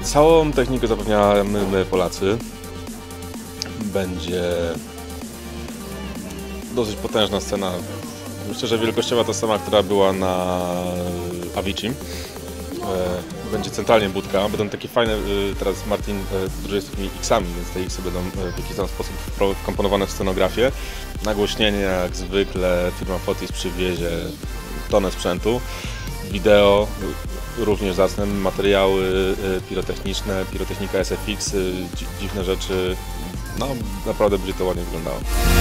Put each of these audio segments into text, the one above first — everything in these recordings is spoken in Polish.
Całą technikę zapewniamy my, Polacy. Będzie dosyć potężna scena. Myślę, że wielkościowa ta sama, która była na Avicii. Będzie centralnie budka. Będą takie fajne, teraz Martin drużyje z takimi X-ami, więc te X-y będą w jakiś tam sposób wkomponowane w scenografię. Nagłośnienie jak zwykle, firma Fotis przywiezie tonę sprzętu. Wideo również zacne, materiały pirotechniczne, pirotechnika SFX, dziwne rzeczy. No naprawdę będzie to ładnie wyglądało.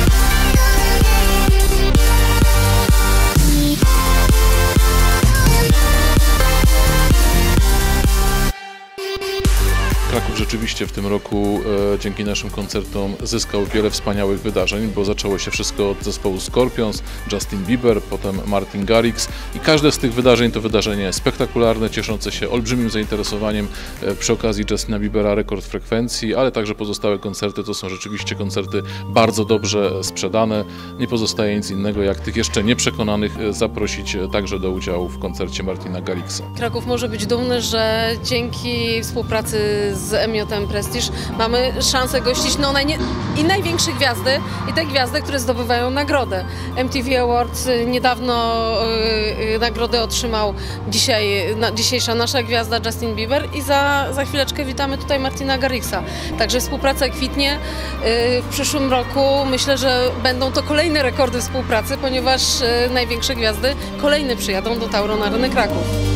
Kraków rzeczywiście w tym roku dzięki naszym koncertom zyskał wiele wspaniałych wydarzeń, bo zaczęło się wszystko od zespołu Scorpions, Justin Bieber, potem Martin Garrix i każde z tych wydarzeń to wydarzenie spektakularne, cieszące się olbrzymim zainteresowaniem. Przy okazji Justina Biebera rekord frekwencji, ale także pozostałe koncerty to są rzeczywiście koncerty bardzo dobrze sprzedane. Nie pozostaje nic innego jak tych jeszcze nieprzekonanych zaprosić także do udziału w koncercie Martina Garrixa. Kraków może być dumny, że dzięki współpracy z MJM Prestige mamy szansę gościć i największe gwiazdy, i te gwiazdy, które zdobywają nagrodę. MTV Awards niedawno nagrodę otrzymał dzisiejsza nasza gwiazda Justin Bieber i za chwileczkę witamy tutaj Martina Garrixa. Także współpraca kwitnie. W przyszłym roku myślę, że będą to kolejne rekordy współpracy, ponieważ największe gwiazdy kolejne przyjadą do Tauron Areny Kraków.